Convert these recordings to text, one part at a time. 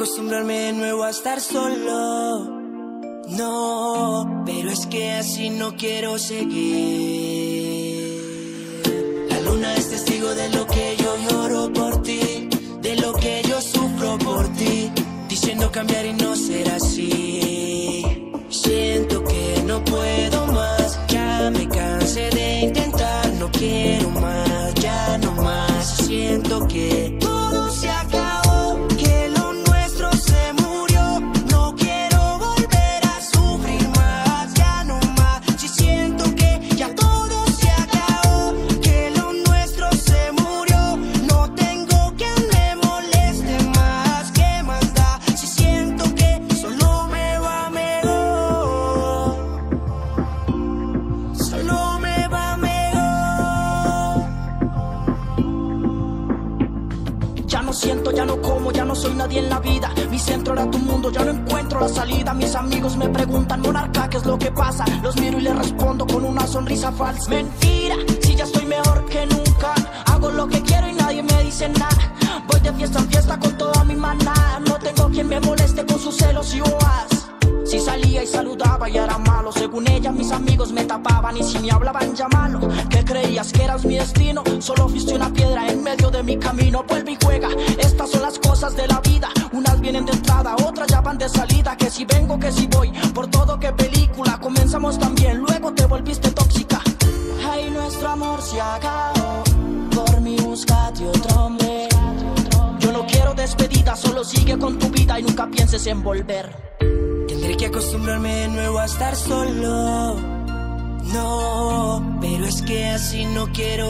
acostumbrarme de nuevo a estar solo. No, pero es que así no quiero seguir. La luna es testigo de lo que yo lloro por ti, de lo que yo sufro por ti, diciendo cambiar y no ser así. Siento que no puedo más, ya me cansé de intentar, no quiero más, ya no más. Siento que todo se acabó, que lo nuestro se murió, no quiero volver a sufrir más, ya no más. Si siento que ya todo se acabó, que lo nuestro se murió, no tengo quien me moleste más, ¿qué más da? Si siento que solo me va mejor, solo me va mejor. Ya no siento, ya no como, ya no soy nadie en la vida. Mi centro era tu mundo, ya no encuentro la salida. Mis amigos me preguntan, monarca, ¿qué es lo que pasa? Los miro y les respondo con una sonrisa falsa. Mentira, si ya estoy mejor que nunca. Hago lo que quiero y nadie me dice nada. Voy de fiesta en fiesta con toda mi manada. No tengo quien me moleste con sus celos y boas. Si salía y saludaba y era malo, según ella mis amigos me tapaban, y si me hablaban ya malo. ¿Qué creías que eras mi destino? Solo fuiste una piedra en medio de mi camino. Vuelve y juega, estas son las cosas de la vida. Unas vienen de entrada, otras ya van de salida. Que si vengo, que si voy, por todo que película. Comenzamos también, luego te volviste tóxica. Ay, nuestro amor se acabó, por mí búscate otro hombre. Yo no quiero despedida, solo sigue con tu vida y nunca pienses en volver. Tendré que acostumbrarme de nuevo a estar solo. No, pero es que así no quiero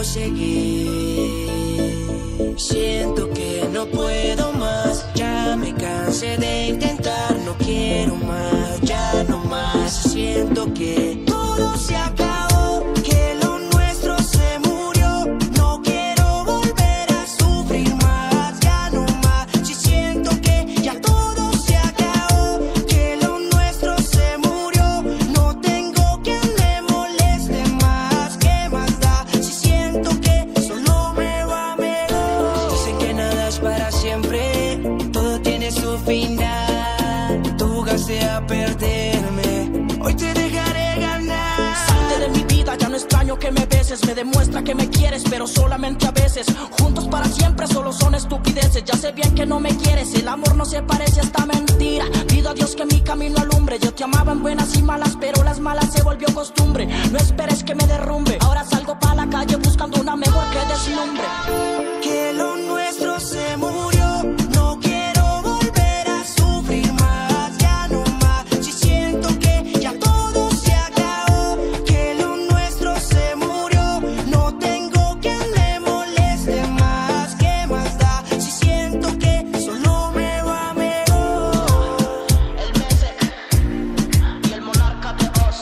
seguir. Siento que no puedo más, ya me cansé de intentar, no quiero más, ya no más. Siento que todo se acabó, que lo nuestro se murió, no quiero volver a sufrir más, ya no más. Si siento que ya todo se acabó, que lo nuestro se murió, no tengo quien me moleste más, ¿qué más da? Si siento que solo me va mejor. Dicen que nada es para siempre, todo tiene su final. Tú jugaste a perderme, hoy te dejaré ganar. Salte de mi vida, ya no extraño que me beses. Me demuestra que me quieres, pero solamente a veces. Juntos para siempre solo son estupideces. Ya sé bien que no me quieres, el amor no se parece a esta mentira. Pido a Dios que mi camino alumbre. Yo te amaba en buenas y malas, pero las malas se volvió costumbre. No esperes que me derrumbe, ahora salgo para la calle buscando una mejor que deslumbre. Que lo nuestro se murió, no quiero volver a sufrir más, ya no más. Si siento que ya todo se acabó, que lo nuestro se murió, no tengo quien me moleste más, ¿qué más da? Si siento que solo me va mejor. El Mesec y el Monarca de Oz,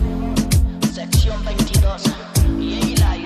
sección 22 y Eli.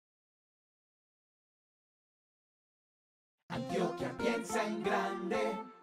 Antioquia piensa en grande.